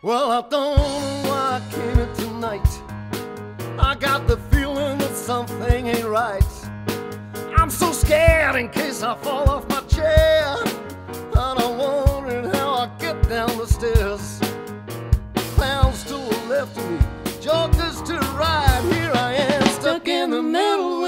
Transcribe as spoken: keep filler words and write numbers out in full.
Well, I don't know why I came in tonight. I got the feeling that something ain't right. I'm so scared in case I fall off my chair, and I'm wondering how I get down the stairs. Clowns to the left of me, jokers to the right. Here I am, stuck in the middle.